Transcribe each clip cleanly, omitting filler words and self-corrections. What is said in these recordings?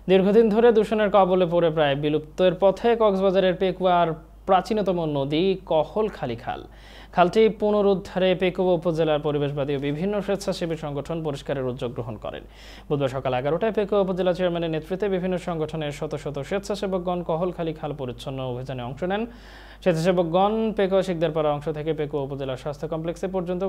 দীর্ঘদিন ধরে দূষণের কবলে পড়ে প্রায় বিলুপ্তের পথে কক্সবাজারের পেকুয়ার প্রাচীনতম নদী কহলখালী খাল। খালটি পুনরুদ্ধারে পেকুয়া উপজেলার পরিবেশবাদী ও বিভিন্ন স্বেচ্ছাসেবী সংগঠন পরিষ্কারের উদ্যোগ গ্রহণ করেন। বুধবার সকাল 11টায় পেকুয়া উপজেলা চেয়ারম্যানের নেতৃত্বে বিভিন্ন সংগঠনের শত শত স্বেচ্ছাসেবকগণ কহলখালী খাল পরিচ্ছন্ন অভিযানে অংশ নেন। স্বেচ্ছাসেবকগণ পেকুয়া শিকদারপাড়া অংশ থেকে পেকুয়া উপজেলা স্বাস্থ্য কমপ্লেক্সে পর্যন্ত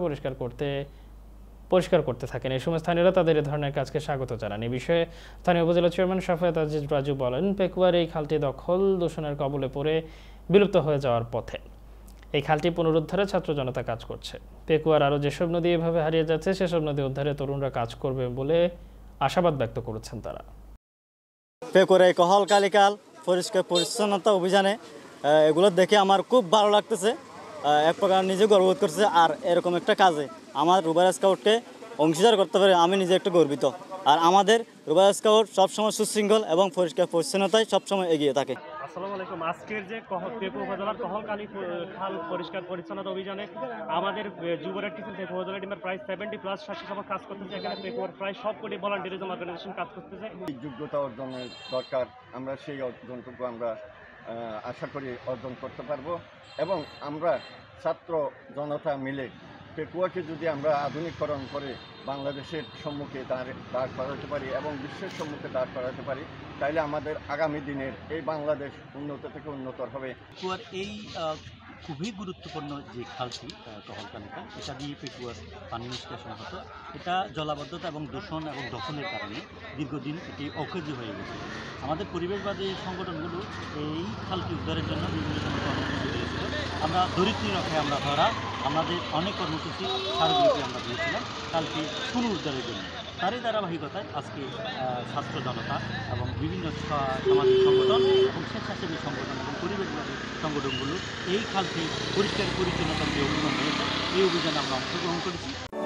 পরিষ্কার করতে থাকেন। এই সময় স্থানীয়রা তাদের এ ধরনের কাজকে স্বাগত জানান। এই বিষয়ে স্থানীয় উপজেলা চেয়ারম্যান শাফায়াত আজিজ রাজু বলেন, পেকুয়ার এই খালটি দখল দূষণের কবলে পড়ে বিলুপ্ত হয়ে যাওয়ার পথে। এই খালটি পুনরুদ্ধারে ছাত্র জনতা কাজ করছে। পেকুয়ার আরও যেসব নদী এভাবে হারিয়ে যাচ্ছে সেসব নদী উদ্ধারে তরুণরা কাজ করবে বলে আশাবাদ ব্যক্ত করেছেন তারা। পেকুয়ার এই কহলখালী খাল পরিষ্কার পরিচ্ছন্নতা অভিযানে এগুলো দেখে আমার খুব ভালো লাগতেছে, এক প্রকার নিজে গর্ববোধ করছে। আর এরকম একটা কাজে আমার রুবাই স্কাউটকে অংশীদার করতে পারে আমি নিজে একটু গর্বিত। আর আমাদের রুবাই স্কাউট সবসময় সুশৃঙ্খল এবং পরিষ্কার পরিচ্ছন্নতায় সবসময় এগিয়ে থাকে। আসসালামু আলাইকুম। আজকের যে পেকুয়া উপজেলার কহলখালী খাল পরিষ্কার পরিচ্ছন্নতা অভিযানে আমাদের যুব রেড ক্রিসেন্ট পেকুয়া উপজেলা টিমের প্রায় 70+ স্বেচ্ছাসেবক কাজ করতেছে। এখানে পেকুয়ার প্রায় সবকটি ভলান্টিয়ারিজম অর্গানাইজেশন কাজ করতেছে। যোগ্যতা অর্জনের দরকার, আমরা সেই অর্জনটুকু আমরা আশা করি অর্জন করতে পারবো। এবং আমরা ছাত্র জনতা মিলে পেকুয়াকে যদি আমরা আধুনিকরণ করে বাংলাদেশের সম্মুখে দাঁড় করাতে পারি এবং বিশ্বের সম্মুখে দাঁড় করাতে পারি, তাইলে আমাদের আগামী দিনের এই বাংলাদেশ উন্নত থেকে উন্নতর হবে। পেকুয়ার এই খুবই গুরুত্বপূর্ণ যে খালটি কহলখালী খাল, এটা দিয়ে পেকুয়ার পানি নিষ্কাশন হতো। এটা জলাবদ্ধতা এবং দূষণ এবং দখলের কারণে দীর্ঘদিন এটি অকেজো হয়ে গেছে। আমাদের পরিবেশবাদী সংগঠনগুলো এই খালটি উদ্ধারের জন্য বিভিন্ন সময় কর্মসূচি দিয়েছিল। আমরা ধরিত্রী রক্ষায় আমরা ধরা আমাদের অনেক কর্মসূচি সারাদিকে আমরা দিয়েছিলাম খালটি পুনরুদ্ধারের জন্য। তারই ধারাবাহিকতায় আজকে ছাত্র জনতা এবং বিভিন্ন সামাজিক সংগঠন এবং স্বেচ্ছাসেবী সংগঠন এবং পরিবেশবাদী সংগঠনগুলো এই খালটি পরিষ্কার পরিচ্ছন্নতার যে অভিযান হয়েছে এই অভিযানে আমরা অংশগ্রহণ করেছি।